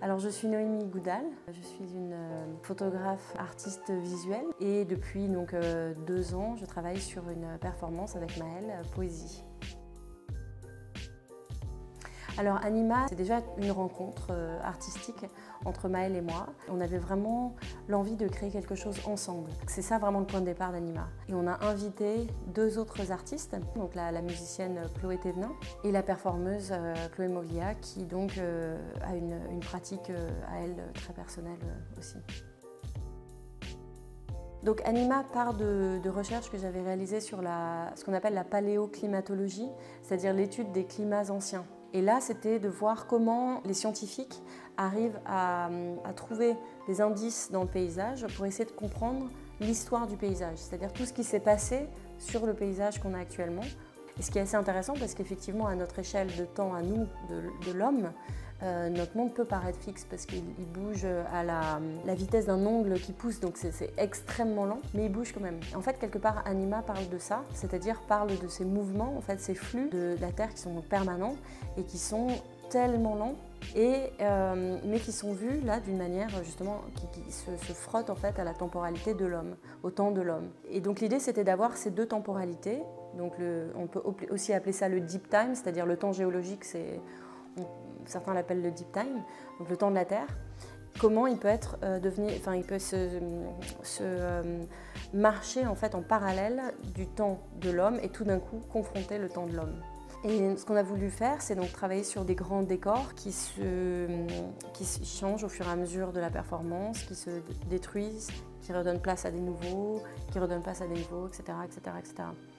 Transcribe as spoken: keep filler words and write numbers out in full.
Alors je suis Noémie Goudal, je suis une euh, photographe artiste visuelle et depuis donc, euh, deux ans je travaille sur une performance avec Maëlle, euh, Poésie. Alors Anima, c'est déjà une rencontre euh, artistique entre Maëlle et moi. On avait vraiment l'envie de créer quelque chose ensemble. C'est ça vraiment le point de départ d'Anima. Et on a invité deux autres artistes, donc la, la musicienne Chloé Thévenin et la performeuse euh, Chloé Moglia, qui donc euh, a une, une pratique euh, à elle très personnelle euh, aussi. Donc Anima part de, de recherches que j'avais réalisées sur la, ce qu'on appelle la paléoclimatologie, c'est-à-dire l'étude des climats anciens. Et là, c'était de voir comment les scientifiques arrivent à, à trouver des indices dans le paysage pour essayer de comprendre l'histoire du paysage, c'est-à-dire tout ce qui s'est passé sur le paysage qu'on a actuellement. Et ce qui est assez intéressant parce qu'effectivement, à notre échelle de temps, à nous, de, de l'homme, euh, notre monde peut paraître fixe parce qu'il bouge à la, la vitesse d'un ongle qui pousse, donc c'est extrêmement lent, mais il bouge quand même. En fait, quelque part, Anima parle de ça, c'est-à-dire parle de ces mouvements, en fait, ces flux de la Terre qui sont permanents et qui sont tellement lents, et, euh, mais qui sont vus là d'une manière justement qui, qui se, se frotte en fait à la temporalité de l'homme, au temps de l'homme. Et donc l'idée c'était d'avoir ces deux temporalités. Donc le, on peut aussi appeler ça le deep time, c'est-à-dire le temps géologique, c'est, on, certains l'appellent le deep time, donc le temps de la Terre. Comment il peut être euh, devenir, enfin il peut se, se euh, marcher en fait en parallèle du temps de l'homme et tout d'un coup confronter le temps de l'homme. Et ce qu'on a voulu faire, c'est donc travailler sur des grands décors qui se, qui se changent au fur et à mesure de la performance, qui se détruisent, qui redonnent place à des nouveaux, qui redonnent place à des nouveaux, et cetera, et cetera, et cetera.